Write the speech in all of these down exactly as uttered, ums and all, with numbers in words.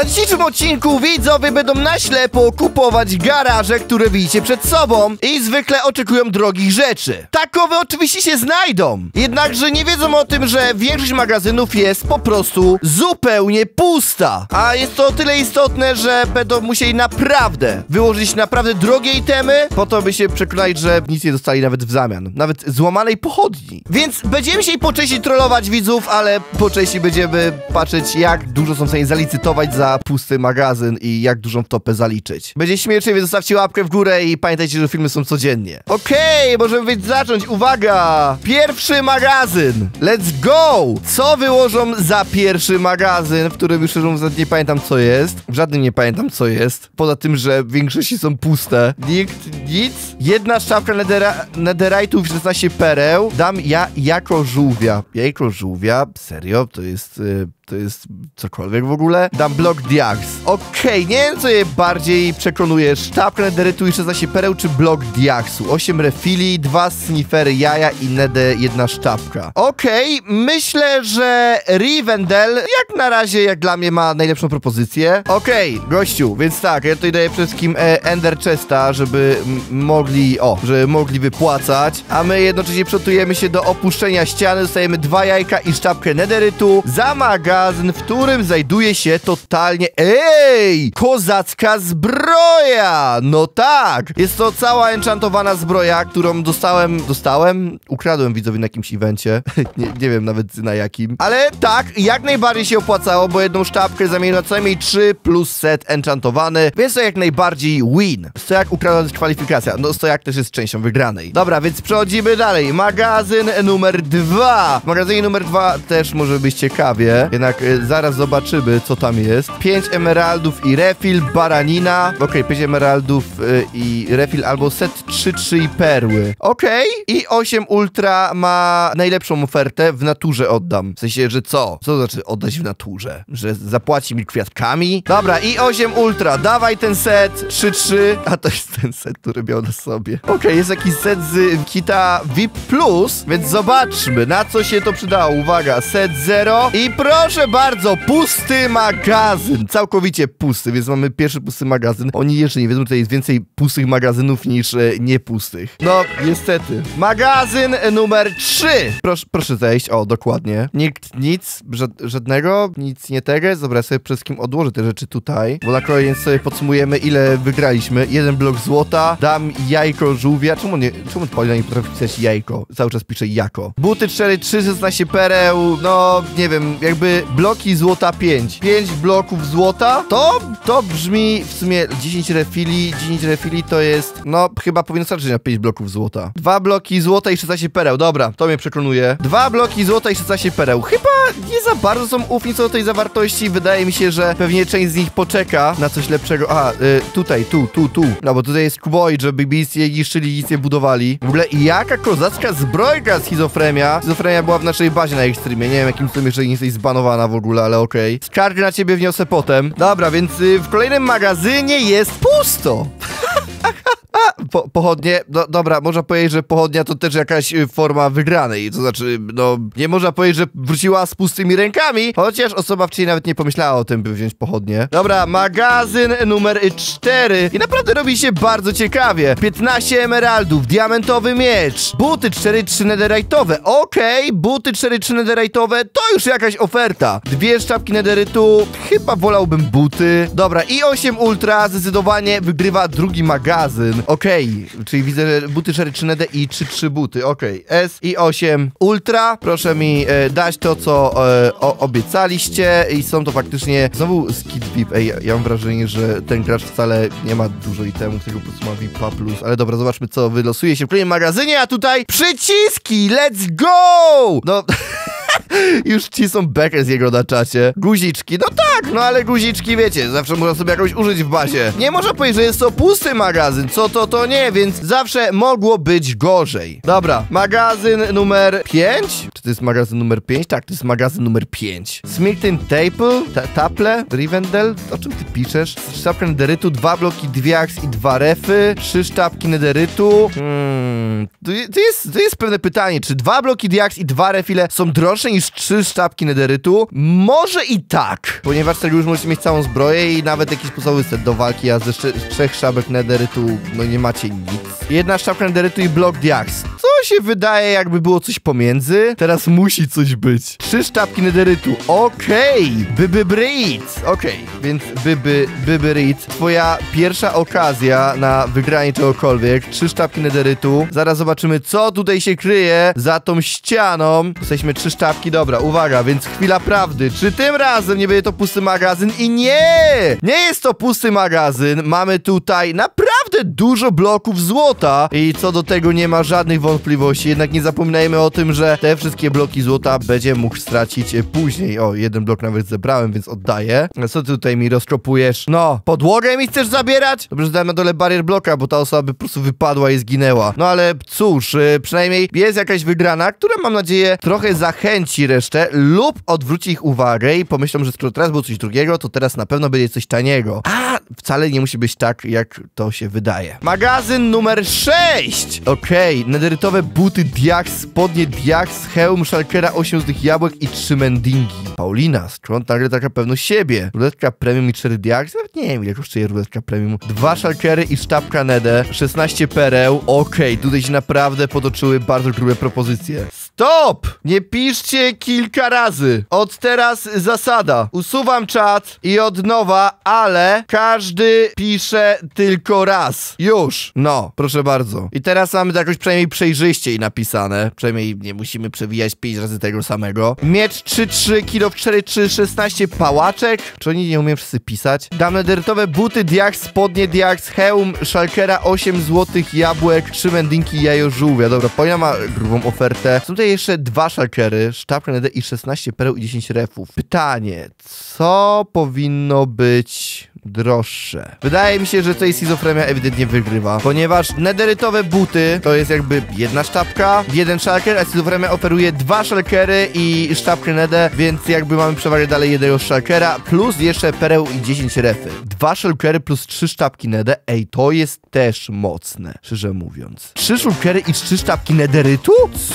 Na dzisiejszym odcinku widzowie będą na ślepo kupować garaże, które widzicie przed sobą i zwykle oczekują drogich rzeczy. Takowe oczywiście się znajdą, jednakże nie wiedzą o tym, że większość magazynów jest po prostu zupełnie pusta. A jest to o tyle istotne, że będą musieli naprawdę wyłożyć naprawdę drogie itemy, po to by się przekonać, że nic nie dostali nawet w zamian. Nawet złamanej pochodni. Więc będziemy się po części trollować widzów, ale po części będziemy patrzeć, jak dużo są w stanie zalicytować za pusty magazyn i jak dużą topę zaliczyć. Będzie śmiesznie, więc zostawcie łapkę w górę i pamiętajcie, że filmy są codziennie. Okej, okay, możemy więc zacząć. Uwaga! Pierwszy magazyn. Let's go! Co wyłożą za pierwszy magazyn, w którym już szczerze mówiąc nie pamiętam co jest. W żadnym nie pamiętam co jest. Poza tym, że w większości są puste. Nikt, nic. Jedna sztabka netherite'ów, szesnaście pereł. Dam ja jako żółwia. Jajko żółwia? Serio? To jest... Yy... To jest cokolwiek w ogóle. Dam blok diaks. Okej, okay, nie wiem co je bardziej przekonuje. Sztabka nederytu i szesnaście pereł czy blok diaksu. osiem refili, dwa sniffery jaja i nede jedna sztabka. Okej, okay, myślę, że Rivendell jak na razie, jak dla mnie ma najlepszą propozycję. Okej, okay, gościu, więc tak, ja tutaj daję przede wszystkim e, Ender Chesta, żeby mogli, o, żeby mogli wypłacać. A my jednocześnie przygotujemy się do opuszczenia ściany. Dostajemy dwa jajka i sztabkę nederytu. Zamaga w którym znajduje się totalnie... Ej! Kozacka zbroja! No tak! Jest to cała enchantowana zbroja, którą dostałem... Dostałem? Ukradłem widzowi na jakimś evencie. nie, nie wiem nawet na jakim. Ale tak, jak najbardziej się opłacało, bo jedną sztabkę zamienił na co najmniej trzy plus set enchantowany, więc to jak najbardziej win. Stojak ukradła kwalifikacja. No stojak też jest częścią wygranej. Dobra, więc przechodzimy dalej. Magazyn numer dwa. W magazynie numer dwa też może być ciekawie. Jednak y, zaraz zobaczymy, co tam jest. pięć emeraldów i refill, baranina. Okej, okay, pięć emeraldów y, i refill albo set trzy, trzy i perły. Okej. Okay. I osiem ultra ma najlepszą ofertę. W naturze oddam. W sensie, że co? Co to znaczy oddać w naturze? Że zapłaci mi kwiatkami? Dobra, i osiem ultra. Dawaj ten set. trzy, trzy. A to jest ten set, który miał na sobie. Okej, okay, jest jakiś set z kita V I P plus, więc zobaczmy, na co się to przydało. Uwaga, set zero. I proszę bardzo, pusty magazyn. Całkowicie pusty, więc mamy pierwszy pusty magazyn. Oni jeszcze nie wiedzą, tutaj jest więcej pustych magazynów niż e, niepustych. No, niestety. Magazyn numer trzy. Proszę, proszę zejść. O, dokładnie. Nikt, nic, żad, żadnego, nic nie tego. Dobra, ja sobie przede wszystkim odłożę te rzeczy tutaj, bo na koniec sobie podsumujemy, ile wygraliśmy. Jeden blok złota. Dam jajko żółwia. Czemu nie, czemu Paulina nie potrafi pisać jajko? Cały czas pisze jako. Buty cztery, trzy, szesnaście pereł. No, nie wiem, jakby bloki złota pięć. pięć bloków złota, to, to brzmi w sumie dziesięć refili, dziesięć refili to jest, no chyba powinno starczyć na pięć bloków złota. dwa bloki złota i szesnaście pereł, dobra, to mnie przekonuje. dwa bloki złota i szesnaście pereł, chyba nie za bardzo są ufni co do tej zawartości, wydaje mi się, że pewnie część z nich poczeka na coś lepszego. A, y, tutaj, tu, tu, tu, no bo tutaj jest kuboid, żeby nic nie niszczyli, nic nie budowali. W ogóle jaka kozacka zbrojka schizofrenia. Schizofrenia była w naszej bazie na ich streamie, nie wiem jakim cudem jeszcze nie jesteś zbanowana w ogóle, ale okej. Okay. Skargę na ciebie wniosę potem. Dobra, więc y, w kolejnym magazynie jest pusto. A, po, pochodnie, no dobra, można powiedzieć, że pochodnia to też jakaś y, forma wygranej, to znaczy, no, nie można powiedzieć, że wróciła z pustymi rękami, chociaż osoba wcześniej nawet nie pomyślała o tym, by wziąć pochodnie. Dobra, magazyn numer cztery i naprawdę robi się bardzo ciekawie. piętnaście emeraldów, diamentowy miecz, buty cztery trzy netherite'owe, okej, okay, buty cztery trzy netherite'owe, to już jakaś oferta. Dwie sztabki nederytu, chyba wolałbym buty. Dobra, i osiem ultra zdecydowanie wygrywa drugi magazyn. Okej, okay, czyli widzę, że buty cztery trzy nede i trzy trzy buty, okej. Okay. S i osiem ultra, proszę mi e, dać to, co e, o, obiecaliście i są to faktycznie znowu skit V I P. Ej, ja, ja mam wrażenie, że ten gracz wcale nie ma dużo itemów, tylko po prostu ma V I P A plus, ale dobra, zobaczmy, co wylosuje się w kolejnym magazynie, a tutaj przyciski, let's go! No... Już ci są bekę z jego na czacie. Guziczki, no tak, no ale guziczki, wiecie, zawsze można sobie jakoś użyć w bazie. Nie można powiedzieć, że jest to pusty magazyn, co to, to nie, więc zawsze mogło być gorzej. Dobra, magazyn numer pięć? Czy to jest magazyn numer pięć? Tak, to jest magazyn numer pięć. Smilton Taple? Ta Taple? Rivendell? O czym ty piszesz? Sztabka nederytu, dwa bloki diaks i dwa refy, trzy sztabki nederytu. Hmm, to, to, jest, to jest pewne pytanie, czy dwa bloki diaks i dwa refile są droższe droższe niż trzy sztabki nederytu? Może i tak, ponieważ tego już możecie mieć całą zbroję i nawet jakiś podstawowy set do walki, a ze trzech sztabek nederytu no nie macie nic. Jedna sztabka nederytu i blok diaks. Co się wydaje, jakby było coś pomiędzy? Teraz musi coś być. Trzy sztabki nederytu. Okej. Okay. Byby Brit. Okej. Okay. Więc byby, byby Brit. Twoja pierwsza okazja na wygranie czegokolwiek. Trzy sztabki nederytu. Zaraz zobaczymy, co tutaj się kryje za tą ścianą. Jesteśmy trzy sztabki. Dobra, uwaga, więc chwila prawdy. Czy tym razem nie będzie to pusty magazyn? I nie! Nie jest to pusty magazyn. Mamy tutaj naprawdę dużo bloków złota. I co do tego nie ma żadnych wątpliwości. Jednak nie zapominajmy o tym, że te wszystkie bloki złota będzie mógł stracić później. O, jeden blok nawet zebrałem, więc oddaję. A co ty tutaj mi rozkopujesz? No, podłogę mi chcesz zabierać? Dobrze, że dałem na dole barier bloka, bo ta osoba by po prostu wypadła i zginęła. No ale cóż, yy, przynajmniej jest jakaś wygrana, która mam nadzieję trochę zachęci resztę lub odwróci ich uwagę i pomyślą, że skoro teraz było coś drugiego, to teraz na pewno będzie coś taniego. A wcale nie musi być tak, jak to się wydaje. Magazyn numer sześć! Okej, okay. Nederytowe buty diaks, spodnie diaks, hełm Shulkera, osiem złotych jabłek i trzy mendingi. Paulina, skąd nagle taka pewność siebie? Ruletka premium i cztery diaks? Nawet nie wiem, ile kosztuje ruletka premium. Dwa Shulkery i sztabka nede, szesnaście pereł. Okej, okay, tutaj się naprawdę potoczyły bardzo grube propozycje. Stop! Nie piszcie kilka razy. Od teraz zasada. Usuwam czat i od nowa, ale każdy pisze tylko raz. Już. No, proszę bardzo. I teraz mamy to jakoś przynajmniej przejrzyściej napisane. Przynajmniej nie musimy przewijać pięć razy tego samego. Miecz trzy trzy, kilo cztery trzy, szesnaście pałaczek. Czy oni nie umieją wszyscy pisać? Dam nederytowe buty diaks, spodnie diaks, hełm Shulkera, osiem złotych jabłek, trzy mendinki i jajo żółwia. Dobra, Paulina ma grubą ofertę. Są tutaj jeszcze dwa Shulkery, sztabka nede i szesnaście pereł i dziesięć refów. Pytanie, co powinno być droższe? Wydaje mi się, że tutaj schizofrenia ewidentnie wygrywa, ponieważ nederytowe buty to jest jakby jedna sztabka, jeden Shulker, a schizofrenia oferuje dwa Shulkery i sztabkę nede, więc jakby mamy przewagę dalej jednego Shulkera, plus jeszcze pereł i dziesięć refy. Dwa Shulkery plus trzy sztabki nede, ej, to jest też mocne, szczerze mówiąc. Trzy Shulkery i trzy sztabki nederytu?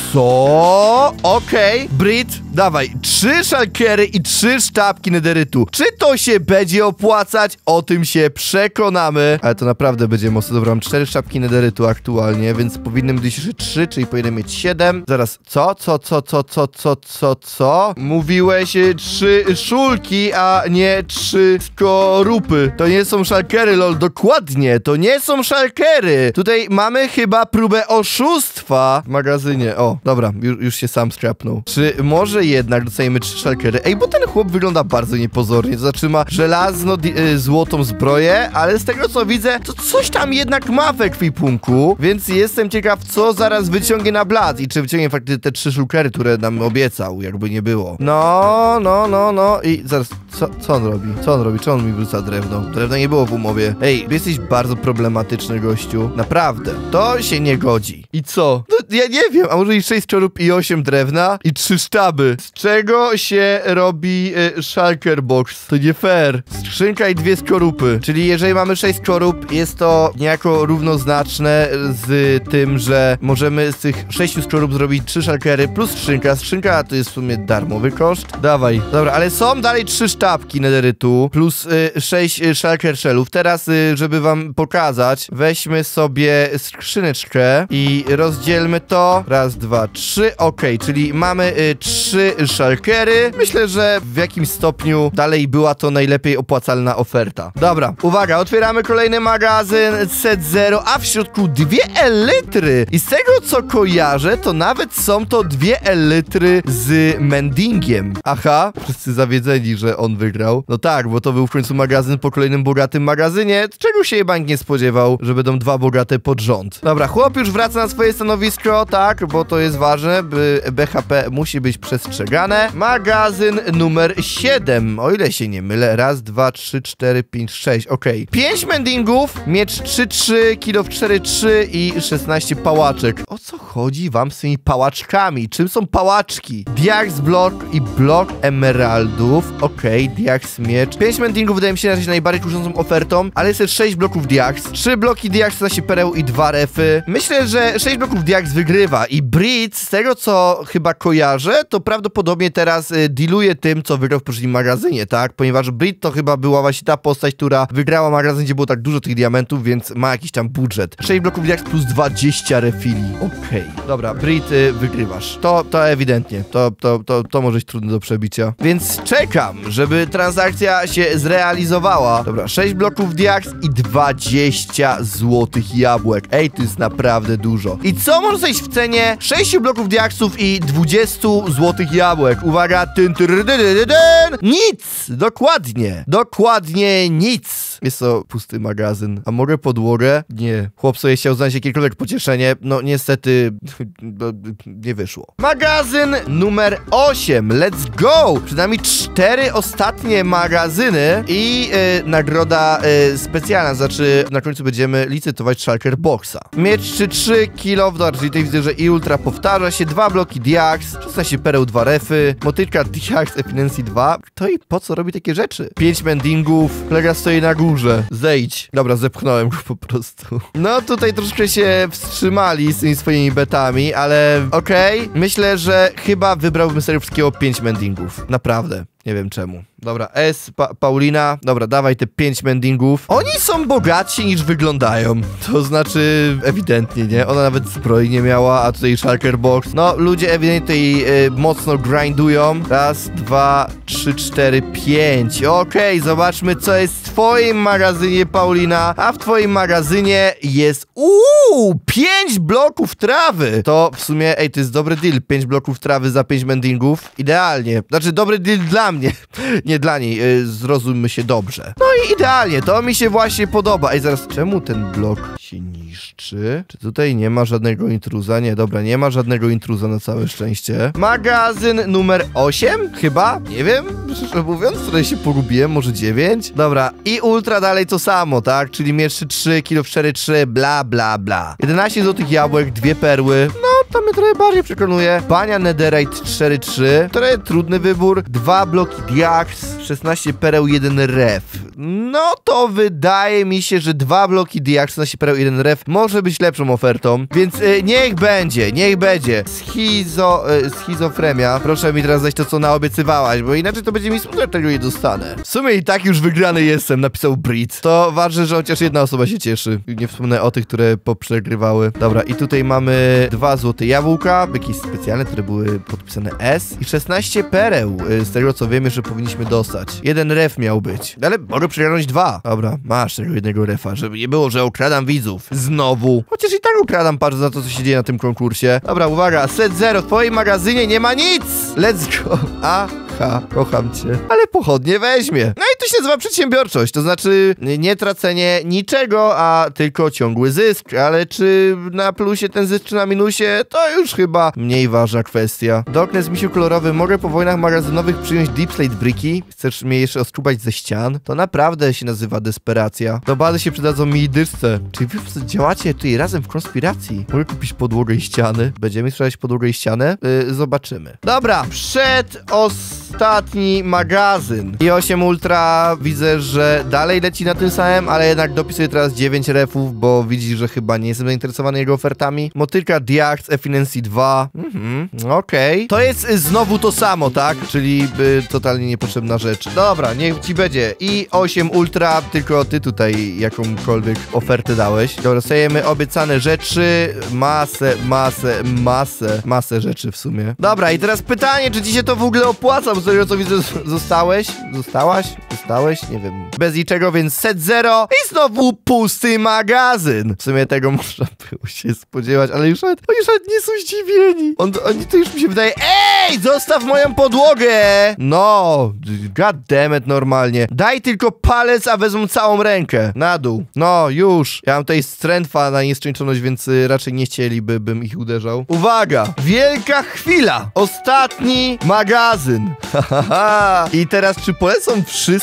Co? Okej, okay. Brit, dawaj, trzy Shulkery i trzy sztabki nederytu. Czy to się będzie opłacać? O tym się przekonamy. Ale to naprawdę będzie mocno. Dobra, mam cztery sztabki nederytu aktualnie, więc powinny być jeszcze trzy, czyli powinien mieć siedem. Zaraz, co? Co, co, co, co, co, co, co? Mówiłeś y, trzy szulki, a nie trzy skorupy. To nie są Shulkery, lol, dokładnie. To nie są Shulkery. Tutaj mamy chyba próbę oszustwa w magazynie. O, dobra, już, już się sam skrapnął. Czy może jednak dostajemy trzy Shulkery? Ej, bo ten chłop wygląda bardzo niepozornie. To znaczy ma żelazno, y, złotą zbroję, ale z tego co widzę, to coś tam jednak ma w ekwipunku, więc jestem ciekaw, co zaraz wyciągnie na blat i czy wyciągnie faktycznie te trzy Shulkery, które nam obiecał, jakby nie było. No, no, no, no i zaraz, co, co on robi? Co on robi? Czy on mi wrzuca drewno? Drewno nie było w umowie. Ej, jesteś bardzo problematyczny, gościu. Naprawdę. To się nie godzi. I co? No, ja nie wiem, a może i sześć skorób i osiem drewna i trzy sztaby. Z czego się robi y, Shulker Box? To nie fair. Skrzynka i dwie skorupy. Czyli jeżeli mamy sześć skorup, jest to niejako równoznaczne z tym, że możemy z tych sześciu skorup zrobić trzy Shulkery plus skrzynka. Skrzynka to jest w sumie darmowy koszt. Dawaj. Dobra, ale są dalej trzy sztabki nederytu plus y, sześć y, Shulker Shellów. Teraz, y, żeby wam pokazać, weźmy sobie skrzyneczkę i rozdzielmy to. Raz, dwa, trzy. Okej, okay, czyli mamy y, trzy Shulkery. Myślę, że w jakimś stopniu dalej była to najlepiej opłacalna oferta. Dobra, uwaga, otwieramy kolejny magazyn set zero, a w środku dwie elitry. I z tego co kojarzę, to nawet są to dwie elitry z mendingiem. Aha, wszyscy zawiedzeni, że on wygrał. No tak, bo to był w końcu magazyn po kolejnym bogatym magazynie, czego się bank nie spodziewał, że będą dwa bogate pod rząd. Dobra, chłop już wraca na swoje stanowisko, tak, bo to jest ważne, by B H P musi być przestrzegane. Magazyn numer siedem, o ile się nie mylę, raz, dwa, trzy, cztery, pięć, sześć, okej. Okay. pięć mendingów, miecz trzy trzy, kilo cztery trzy i szesnaście pałaczek. O co chodzi wam z tymi pałaczkami? Czym są pałaczki? Diaks blok i blok emeraldów. Okej, okay, diaks miecz. pięć mendingów wydaje mi się na razie najbardziej kuszącą ofertą, ale jest też sześć bloków diaks. trzy bloki diaks, szesnaście pereł i dwa refy. Myślę, że sześć bloków diaks wygrywa i Brit, z tego co chyba kojarzę, to prawdopodobnie teraz y, dealuje tym, co wygrał w poprzednim magazynie, tak? Ponieważ Brit to chyba była właśnie ta postać, która wygrała magazyn, gdzie było tak dużo tych diamentów, więc ma jakiś tam budżet. sześć bloków diaks plus dwadzieścia refili. Okej. Okay. Dobra, Brit, y, wygrywasz. To, to ewidentnie. To, to, to, to może być trudne do przebicia. Więc czekam, żeby transakcja się zrealizowała. Dobra, sześć bloków diaks i dwadzieścia złotych jabłek. Ej, to jest naprawdę dużo. I co może zejść w cenie sześć bloków diaksów i dwadzieścia złotych jabłek? Uwaga, tyn, tyn, tyn, tyn, tyn. Nic! Dokładnie. Dokładnie nic. Jest to pusty magazyn. A mogę podłogę? Nie. Chłop sobie chciał znaleźć jakiekolwiek pocieszenie. No niestety nie wyszło. Magazyn numer osiem. Let's go! Przed nami cztery ostatnie magazyny i yy, nagroda yy, specjalna. Znaczy na końcu będziemy licytować Shulker Boxa. Miecz trzy trzy kilo, czyli tutaj widzę, że i ultra powtarza się. Dwa bloki diaks, szesnaście pereł, dwa refy, motylka diaks, efficiency dwa. Kto i po co robi takie rzeczy? pięć mendingów, kolega stoi na górze. Zejdź. Dobra, zepchnąłem go po prostu. No tutaj troszkę się wstrzymali z tymi swoimi betami, ale okej. Okay. Myślę, że chyba wybrałbym serio wszystkiego pięć mendingów. Naprawdę. Nie wiem czemu. Dobra, S, pa Paulina. Dobra, dawaj te pięć mendingów. Oni są bogatsi niż wyglądają. To znaczy, ewidentnie, nie? Ona nawet zbroi nie miała, a tutaj Shulker Box. No, ludzie ewidentnie y, mocno grindują. Raz, dwa, trzy, cztery, pięć. Okej, okay, zobaczmy, co jest w twoim magazynie, Paulina. A w twoim magazynie jest... Uuu, pięć bloków trawy. To w sumie, ej, to jest dobry deal. pięć bloków trawy za pięć mendingów. Idealnie. Znaczy, dobry deal dla mnie. Nie dla niej, yy, zrozummy się dobrze. No i idealnie, to mi się właśnie podoba. Ej, zaraz, czemu ten blok się niszczy? Czy tutaj nie ma żadnego intruza? Nie, dobra, nie ma żadnego intruza na całe szczęście. Magazyn numer osiem? Chyba? Nie wiem, szczerze mówiąc, tutaj się pogubiłem, może dziewięć? Dobra, i ultra dalej to samo, tak? Czyli miecz trzy trzy, kilo cztery trzy, bla, bla, bla. jedenaście złotych jabłek, dwie perły. No, to mnie trochę bardziej przekonuje. Bania netherite cztery trzy. Trochę trudny wybór. Dwa bloki diaks, szesnaście pereł, jeden ref. No to wydaje mi się, że dwa bloki diaks, szesnaście pereł, jeden ref może być lepszą ofertą, więc y, niech będzie, niech będzie. Schizo, y, schizofrenia. Proszę mi teraz dać to, co naobiecywałaś, bo inaczej to będzie mi smutno, tego nie dostanę. W sumie i tak już wygrany jestem, napisał Brit. To ważne, że chociaż jedna osoba się cieszy. Nie wspomnę o tych, które poprzegrywały. Dobra, i tutaj mamy dwa złote jabłka, jakieś specjalne, które były podpisane S i szesnaście pereł. Y, z tego, co wiemy, że powinniśmy dostać. Jeden ref miał być, ale mogę przegrać dwa. Dobra, masz tego jednego refa, żeby nie było, że okradam widzów. Znowu. Chociaż i tak okradam, patrz na to, co się dzieje na tym konkursie. Dobra, uwaga, set zero, w twoim magazynie nie ma nic! Let's go! Aha, kocham cię. Ale pochodnie weźmie. No i to się nazywa przedsiębiorczość, to znaczy nie tracenie niczego, a tylko ciągły zysk. Ale czy na plusie ten zysk, czy na minusie, to już chyba mniej ważna kwestia. Doknes, misiu kolorowy, mogę po wojnach magazynowych przyjąć Deep Slate Bricki? Chcesz mnie jeszcze oskubać ze ścian? To naprawdę się nazywa desperacja. Do bazy się przydadzą mi dysce. Czy wy działacie tutaj razem w konspiracji? Mogę kupić podłogę i ściany? Będziemy sprzedać podłogę i ścianę? Yy, zobaczymy. Dobra, przedostatni magazyn. I osiem ultra widzę, że dalej leci na tym samym, ale jednak dopisuję teraz dziewięć refów, bo widzi, że chyba nie jestem zainteresowany jego ofertami. Motylka diaks, efficiency dwa. Mhm, okej. Okay. To jest y, znowu to samo, tak? Czyli y, totalnie niepotrzebna rzecz. Dobra, niech ci będzie. I osiem ultra, tylko ty tutaj jakąkolwiek ofertę dałeś. Dobra, dostajemy obiecane rzeczy. Masę, masę, masę, masę rzeczy w sumie. Dobra, i teraz pytanie, czy ci się to w ogóle opłaca? Bo z tego co widzę, zostałeś? Zostałaś? Zostałeś? Nie wiem. Bez niczego, więc set zero i znowu pusty magazyn. W sumie tego można było się spodziewać, ale już nawet, oni już nawet nie są zdziwieni. On, oni to już mi się wydaje, ej, zostaw moją podłogę! No, god damn it, normalnie. Daj tylko palec, a wezmą całą rękę. Na dół. No, już. Ja mam tutaj strętwa na nieskończoność, więc y, raczej nie chcieliby, bym ich uderzał. Uwaga! Wielka chwila! Ostatni magazyn. I teraz, czy polecą wszyscy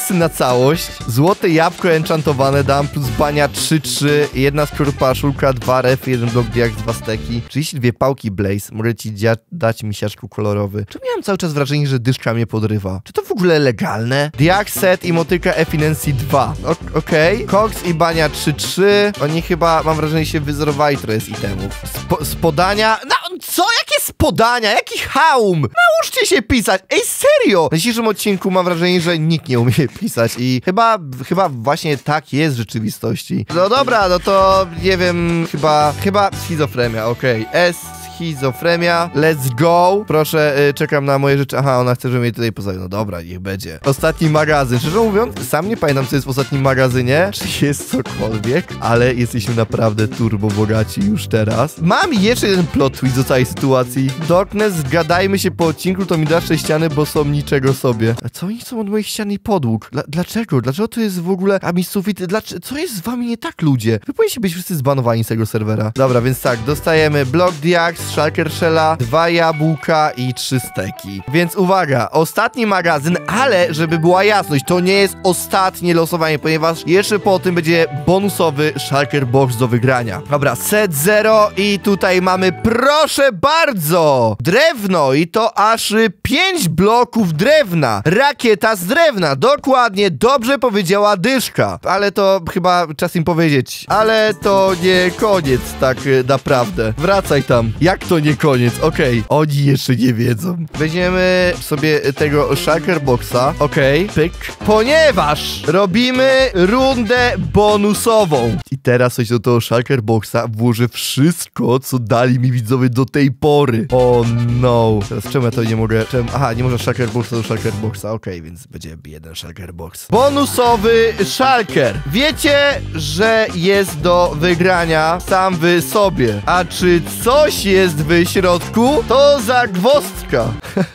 koksy na całość, złote jabłko enchantowane dam, plus bania trzy trzy, jedna skorupa, szulka, dwa ref, jeden blok diaks, dwa steki, trzydzieści dwie pałki blaze, mogę ci dać misiaczku kolorowy. Czy miałem cały czas wrażenie, że dyszka mnie podrywa? Czy to w ogóle legalne? Diaks set i motyka efficiency dwa. Okej. Okay. Koks i bania trzy trzy. Oni chyba, mam wrażenie, się wyzerowali trochę z itemów. Spo, z podania... No, co? Jakie z podania? Jaki haum? Nauczcie się pisać! Ej, serio! Na dzisiejszym odcinku mam wrażenie, że nikt nie umie pisać i chyba, chyba właśnie tak jest w rzeczywistości. No dobra, no to nie wiem, chyba, chyba schizofrenia, okej. Okay. S... Schizofrenia. Let's go. Proszę, yy, czekam na moje rzeczy. Aha, ona chce, żebym jej tutaj postawił. No dobra, niech będzie. Ostatni magazyn. Szczerze mówiąc, sam nie pamiętam, co jest w ostatnim magazynie. Czy jest cokolwiek, ale jesteśmy naprawdę turbo bogaci już teraz. Mam jeszcze jeden plot twist do całej sytuacji. Darkness, zgadajmy się po odcinku, to mi dasz ściany, bo są niczego sobie. A co oni chcą od moich ścian i podłóg? Dla, dlaczego? Dlaczego to jest w ogóle... A mi sufity... Dlaczego... Co jest z wami nie tak, ludzie? Wy powinniście być wszyscy zbanowani z tego serwera. Dobra, więc tak, dostajemy blok diaks, shulker shella, dwa jabłka i trzy steki. Więc uwaga, ostatni magazyn, ale żeby była jasność, to nie jest ostatnie losowanie, ponieważ jeszcze po tym będzie bonusowy shulker box do wygrania. Dobra, set zero i tutaj mamy, proszę bardzo, drewno i to aż pięć bloków drewna. Rakieta z drewna, dokładnie, dobrze powiedziała dyszka. Ale to chyba czas im powiedzieć. Ale to nie koniec, tak naprawdę. Wracaj tam. Jak to nie koniec? Okej, okay. Oni jeszcze nie wiedzą. Weźmiemy sobie tego shulker boxa. Okej, okay. Pyk. Ponieważ robimy rundę bonusową. I teraz coś do tego shulker boxa włożę wszystko, co dali mi widzowie do tej pory. O oh no. Teraz czemu ja to nie mogę? Czemu? Aha, nie można shulker boxa do shulker boxa. Okej, okay, więc będzie jeden shulker box. Bonusowy shulker. Wiecie, że jest do wygrania sam wy sobie. A czy coś jest w środku? To zagwozdka.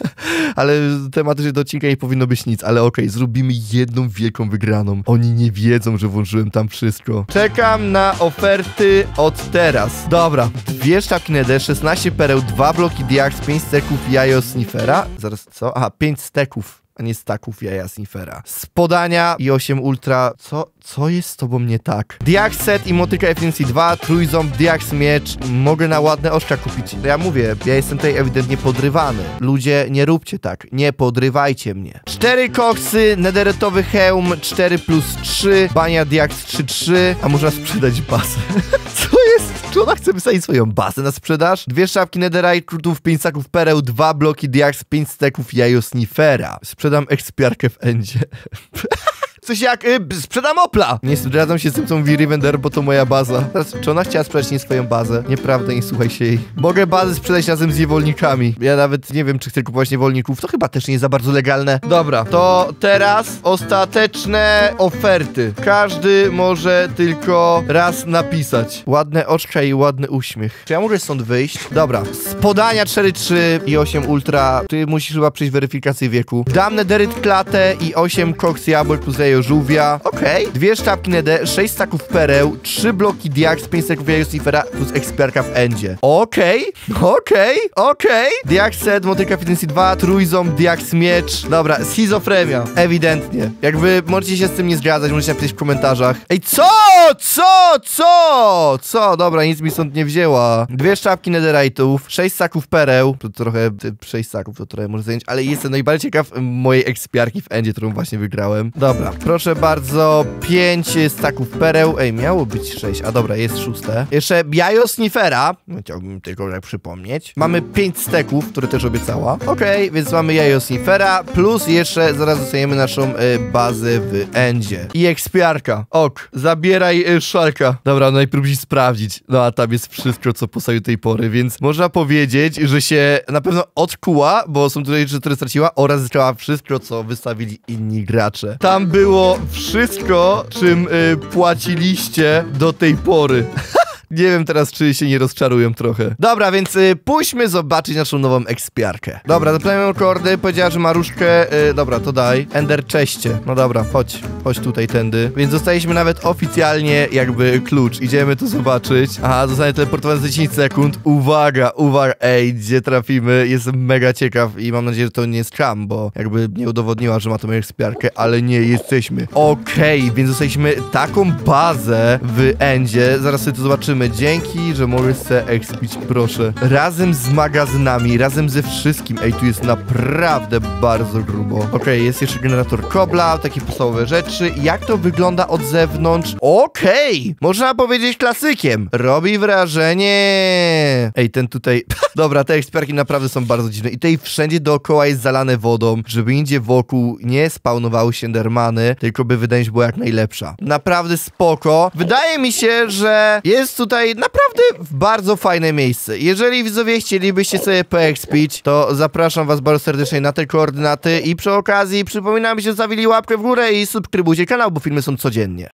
Ale tematycznie do odcinka nie powinno być nic, ale okej, okay, zrobimy jedną wielką wygraną. Oni nie wiedzą, że włączyłem tam wszystko. Czekam na oferty od teraz. Dobra, dwie sztabki nether, szesnaście pereł, dwa bloki diaks, pięć steków jajo sniffera. Zaraz, co? Aha, pięć steków, a nie staków jaja snifera. Z podania i osiem ultra. Co? Co jest z tobą nie tak? Diaks set i motyka efficiency dwa, trójząb, diaks miecz. Mogę na ładne oczka kupić. To ja mówię, ja jestem tutaj ewidentnie podrywany. Ludzie, nie róbcie tak. Nie podrywajcie mnie. cztery koksy, netheretowy hełm, cztery plus trzy, bania diaks trzy trzy, a można sprzedać bazę. Co jest? Czy ona chce wysadzić swoją bazę na sprzedaż? Dwie sztabki netherite'ów, pięć staków pereł, dwa bloki diaks, pięć steków jajo snifera. Sprzedam ekspiarkę w endzie. Coś jak, y, sprzedam Opla! Nie zgadzam się z tym, co mówi Rivender, bo to moja baza. Teraz, czy ona chciała sprzedać nie swoją bazę? Nieprawda, nie słuchaj się jej. Mogę bazę sprzedać razem z niewolnikami. Ja nawet nie wiem, czy chcę kupować niewolników. To chyba też nie jest za bardzo legalne. Dobra, to teraz ostateczne oferty. Każdy może tylko raz napisać. Ładne oczka i ładny uśmiech. Czy ja mogę stąd wyjść? Dobra. Z podania cztery trzy i osiem ultra. Ty musisz chyba przejść weryfikację wieku. Dam nederyt klatę i osiem koks jabłek plus jajo żółwia. Okej. Okay. Dwie sztabki nether, sześć staków pereł, trzy bloki diaks, pięć staków jajo snifera plus ekspiarka w endzie. Okej. Okay. Okej. Okay. Okej. Okay. Diaks set, motyka efficiency dwa, trójząb, diaks miecz. Dobra, schizofrenia. Ewidentnie. Jakby możecie się z tym nie zgadzać, możecie napisać w komentarzach. Ej, co? Co? Co? Co? Dobra, nic mi stąd nie wzięła. Dwie sztabki netherite'ów, sześć staków pereł. To trochę, sześć staków to trochę może zająć, ale jestem najbardziej ciekaw mojej ekspiarki w endzie, którą właśnie wygrałem. Dobra, proszę bardzo, pięć staków pereł. Ej, miało być sześć, a dobra, jest szóste. Jeszcze jajo snifera, chciałbym tylko tak przypomnieć. Mamy pięć steków, które też obiecała. Okej, okay, więc mamy jajo snifera, plus jeszcze zaraz dostajemy naszą y, bazę w endzie. I ekspiarka. Ok, zabieraj y, szalka. Dobra, najpierw musi sprawdzić. No a tam jest wszystko, co postawił tej pory, więc można powiedzieć, że się na pewno odkuła, bo są tutaj rzeczy, które straciła, oraz zyskała wszystko, co wystawili inni gracze. Tam było wszystko, czym y, płaciliście do tej pory. Nie wiem teraz, czy się nie rozczarują trochę. Dobra, więc y, pójdźmy zobaczyć naszą nową ekspiarkę. Dobra, zapytajmy o kordy, powiedziała, że ma różkę. Y, dobra, to daj. Ender czeście. No dobra, chodź. Chodź tutaj tędy. Więc dostaliśmy nawet oficjalnie jakby klucz. Idziemy to zobaczyć. Aha, zostanie teleportowany za dziesięć sekund. Uwaga, uwaga. Ej, gdzie trafimy? Jestem mega ciekaw i mam nadzieję, że to nie jest scam, bo jakby nie udowodniła, że ma tą ekspiarkę, ale nie, jesteśmy. Okej, okay, więc dostaliśmy taką bazę w endzie. Zaraz sobie to zobaczymy. Dzięki, że mogę sobie ekspić, proszę. Razem z magazynami, razem ze wszystkim. Ej, tu jest naprawdę bardzo grubo. Okej, okay, jest jeszcze generator kobla, takie podstawowe rzeczy. Jak to wygląda od zewnątrz? Okej, okay. Można powiedzieć klasykiem. Robi wrażenie. Ej, ten tutaj... Dobra, te ekspiarki naprawdę są bardzo dziwne. I tutaj wszędzie dookoła jest zalane wodą, żeby nigdzie wokół nie spawnowały się endermany, tylko by wydajność była jak najlepsza. Naprawdę spoko. Wydaje mi się, że jest tutaj naprawdę bardzo fajne miejsce. Jeżeli widzowie chcielibyście sobie poekspić, to zapraszam was bardzo serdecznie na te koordynaty i przy okazji przypominam, byście zostawili łapkę w górę i subskrybujcie kanał, bo filmy są codziennie.